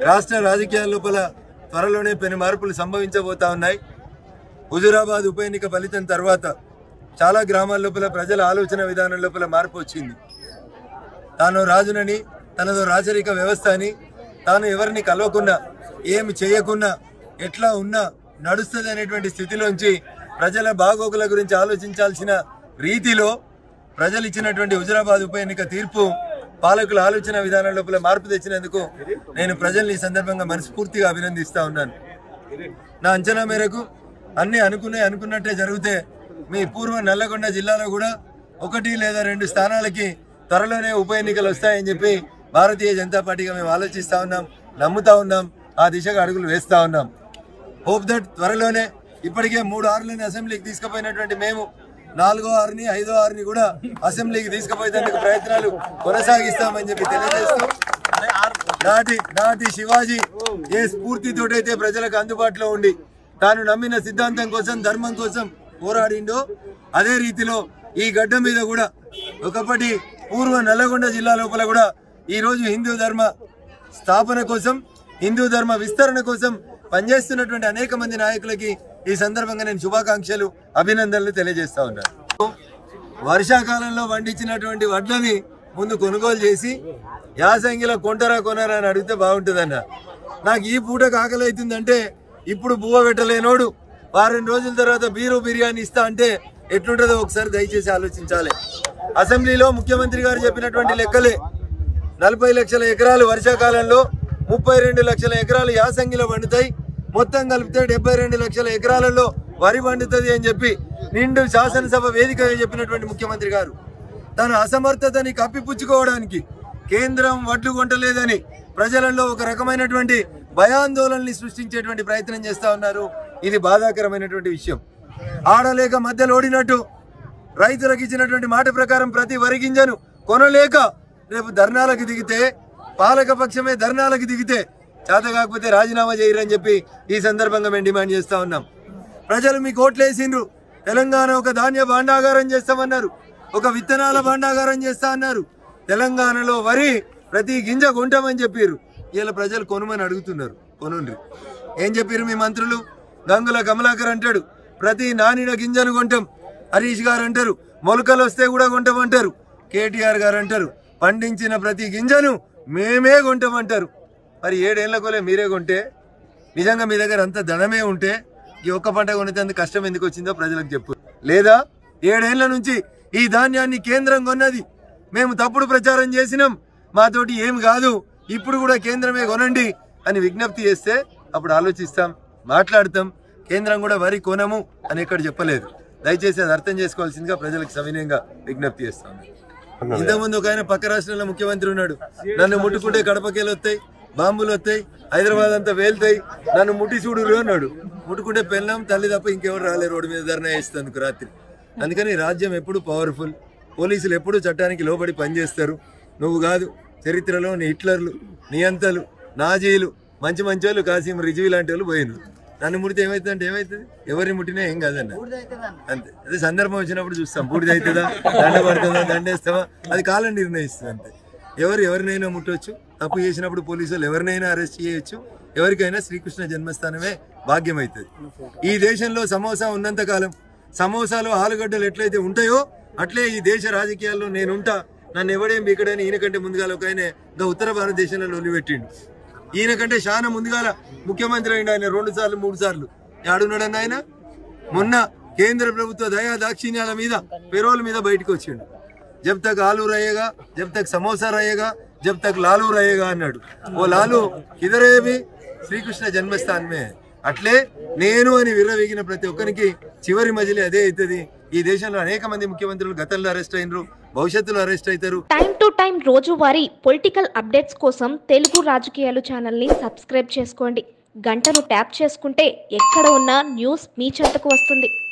రాష్ట్ర రాజకీయాల లోపల త్వరలోనే పెను మార్పులు సంభవించబోతా ఉన్నాయి. హుజూరాబాద్ ఉప ఎన్నిక ఫలితం తర్వాత చాలా గ్రామాల లోపల ప్రజల ఆలోచన విధానం లోపల మార్పు వచ్చింది. తాను రాజునని, తనదో రాజరిక వ్యవస్థ అని, తాను ఎవరిని కలవకున్నా ఏమి చేయకున్నా ఎట్లా ఉన్నా నడుస్తుంది అనేటువంటి స్థితిలోంచి ప్రజల బాగోగుల గురించి ఆలోచించాల్సిన రీతిలో ప్రజలు ఇచ్చినటువంటి హుజూరాబాద్ ఉప ఎన్నిక తీర్పు పాలకుల ఆలోచన విధానం లోపల మార్పు తెచ్చినందుకు నేను ప్రజల్ని ఈ సందర్భంగా మనస్ఫూర్తిగా అభినందిస్తా ఉన్నాను. నా అంచనా మేరకు అన్ని అనుకున్నట్టే జరిగితే మీ పూర్వ నల్లగొండ జిల్లాలో కూడా 1 లేదా 2 స్థానాలకి త్వరలోనే ఉప ఎన్నికలు వస్తాయని చెప్పి భారతీయ జనతా పార్టీగా మేము ఆలోచిస్తా ఉన్నాం, నమ్ముతా ఉన్నాం, ఆ దిశగా అడుగులు వేస్తా ఉన్నాం. హోప్ దట్ త్వరలోనే ఇప్పటికే 3 ఆర్లని అసెంబ్లీకి తీసుకుపోయినటువంటి మేము 4వ ఆర్ని 5వ ఆర్ని కూడా అసెంబ్లీకి తీసుకుపోయేందుకు ప్రయత్నాలు కొనసాగిస్తామని చెప్పి తెలియజేస్తూ, నాటి శివాజీ ఏ స్ఫూర్తితోటైతే ప్రజలకు అందుబాటులో ఉండి తాను నమ్మిన సిద్ధాంతం కోసం, ధర్మం కోసం పోరాడిండో అదే రీతిలో ఈ గడ్డ మీద కూడా ఒకప్పటి పూర్వ నల్లగొండ జిల్లా లోపల కూడా ఈరోజు హిందూ ధర్మ స్థాపన కోసం, హిందూ ధర్మ విస్తరణ కోసం పనిచేస్తున్నటువంటి అనేక మంది నాయకులకి ఈ సందర్భంగా నేను శుభాకాంక్షలు, అభినందనలు తెలియజేస్తా ఉన్నాను. వర్షాకాలంలో పండించినటువంటి వడ్లని ముందు కొనుగోలు చేసి యాసంగిలో కొనరా అని అడిగితే బాగుంటుందన్న. నాకు ఈ పూటకు ఆకలి అవుతుందంటే ఇప్పుడు బువ్వ పెట్టలేనోడు వారం రోజుల తర్వాత బిర్యానీ ఇస్తా అంటే ఎట్లుంటుందో ఒకసారి దయచేసి ఆలోచించాలి. అసెంబ్లీలో ముఖ్యమంత్రి గారు చెప్పినటువంటి లెక్కలే 40 లక్షల ఎకరాలు వర్షాకాలంలో, 32 లక్షల ఎకరాలు యాసంగిలో పండుతాయి, మొత్తం కలిపితే 72 లక్షల ఎకరాలలో వరి పండుతుంది అని చెప్పి నిండు శాసనసభ వేదికగా చెప్పినటువంటి ముఖ్యమంత్రి గారు తన అసమర్థతని కప్పిపుచ్చుకోవడానికి కేంద్రం వడ్లు కొంటలేదని ప్రజలలో ఒక రకమైనటువంటి భయాందోళనని సృష్టించేటువంటి ప్రయత్నం చేస్తా ఉన్నారు. ఇది బాధాకరమైనటువంటి విషయం. ఆడలేక మధ్యలో ఓడినట్టు రైతులకు ఇచ్చినటువంటి మాట ప్రకారం ప్రతి వరి గింజను కొనలేక రేపు ధర్నాలకు దిగితే, పాలక పక్షమే ధర్నాలకు దిగితే చేత కాకపోతే రాజీనామా చేయరని చెప్పి ఈ సందర్భంగా మేము డిమాండ్ చేస్తా ఉన్నాం. ప్రజలు మీకు ఓట్లేసిండ్రు. తెలంగాణ ఒక ధాన్య భాండాగారం చేస్తామన్నారు, ఒక విత్తనాల భాండాగారం చేస్తా అన్నారు. తెలంగాణలో వరి ప్రతి గింజ కొంటామని చెప్పారు. ఇలా ప్రజలు కొనుమని అడుగుతున్నారు, కొనుండ్రి. ఏం చెప్పారు మీ మంత్రులు? గంగుల కమలాకర్ అంటాడు ప్రతి నానిన గింజను కొంటాం, హరీష్ గారు అంటారు మొలకలు వస్తే కూడా కొంటామంటారు, కేటీఆర్ గారు అంటారు పండించిన ప్రతి గింజను మేమే కొంటామంటారు. మరి 7 ఏళ్లకోలే మీరే కొంటే, నిజంగా మీ దగ్గర అంత ధనమే ఉంటే ఈ ఒక్క పంట కొనేందుకు కష్టం ఎందుకు వచ్చిందో ప్రజలకు చెప్పు. లేదా 7 ఏళ్ల నుంచి ఈ ధాన్యాన్ని కేంద్రం కొన్నది, మేము తప్పుడు ప్రచారం చేసినాం, మాతోటి ఏం కాదు, ఇప్పుడు కూడా కేంద్రమే కొనండి అని విజ్ఞప్తి చేస్తే అప్పుడు ఆలోచిస్తాం, మాట్లాడతాం. కేంద్రం కూడా వరి కొనము అని ఎక్కడ చెప్పలేదు. దయచేసి అది అర్థం చేసుకోవాల్సిందిగా ప్రజలకు సవినయంగా విజ్ఞప్తి చేస్తాం. ఇంతకుముందు ఒక ఆయన పక్క రాష్ట్రంలో ముఖ్యమంత్రి ఉన్నాడు, నన్ను ముట్టుకుంటే కడపకేలు వస్తాయి, బాంబులు వస్తాయి, హైదరాబాద్ అంతా వేలుతాయి, నన్ను ముట్టి చూడు అన్నాడు. ముట్టుకుంటే పెళ్ళం తల్లి తప్ప ఇంకెవరు రాలే రోడ్డు మీద ధర్నా చేస్తేందుకు రాత్రి. అందుకని రాజ్యం ఎప్పుడు పవర్ఫుల్, పోలీసులు ఎప్పుడు చట్టానికి లోబడి పనిచేస్తారు. నువ్వు కాదు, చరిత్రలో నీ హిట్లర్లు, నియంతలు, నాజీలు, మంచి వాళ్ళు కాసిం రిజ్వీ లాంటి వాళ్ళు పోయినారు. నన్ను ముడితే ఏమవుతుంది అంటే ఏమవుతుంది, ఎవరిని ముట్టినా ఏం కాదన్న, అంతే. అదే సందర్భం వచ్చినప్పుడు చూస్తాం, బూడిద అవుతుందా, దండ పడుతుందా, దండేస్తావా, అది కాలం నిర్ణయిస్తుంది అంతే. ఎవరినైనా ముట్టవచ్చు, తప్పు చేసినప్పుడు పోలీసులు ఎవరినైనా అరెస్ట్ చేయొచ్చు, ఎవరికైనా శ్రీకృష్ణ జన్మస్థానమే భాగ్యం అవుతుంది. ఈ దేశంలో సమోసా ఉన్నంత కాలం, సమోసాలో ఆలుగడ్డలు ఎట్లయితే ఉంటాయో అట్లే ఈ దేశ రాజకీయాల్లో నేనుంటా, నన్ను ఎవడేం బిక్కడని ఈయనకంటే ముందుగా ఒక ఆయన ఇంకా ఉత్తర భారతదేశంలో లొల్లిపెట్టిండు. ఈయనకంటే చాలా ముందుగాల ముఖ్యమంత్రి అయిండు ఆయన 2 సార్లు 3 సార్లు. ఆడున్నాడన్న ఆయన మొన్న కేంద్ర ప్రభుత్వ దయా దాక్షిణ్యాల మీద, పెరోల్ మీద బయటకు వచ్చిండు. జబ్ తక్ ఆలూ రయేగా, జబ్ తక్ సమోసా రయేగా, జబ్ తక్ లాలూ రయేగా అన్నాడు. ఓ లాలూ కిదరేవి, శ్రీకృష్ణ జన్మస్థానమే. అట్లే నేను అని విర్రవీగిన ప్రతి ఒక్కరికి చివరి మజిలీ అదే అవుతుంది. ఈ దేశంలో అనేక మంది ముఖ్యమంత్రులు గతంలో అరెస్ట్ అయినరు, భవిష్యత్తులో అరెస్ట్ అవుతారు. టైం టు టైం రోజువారీ పొలిటికల్ అప్డేట్స్ కోసం తెలుగు రాజకీయాలు ఛానల్ని సబ్స్క్రైబ్ చేసుకోండి. గంటను ట్యాప్ చేసుకుంటే ఎక్కడ ఉన్నా న్యూస్ మీ చెంతకు వస్తుంది.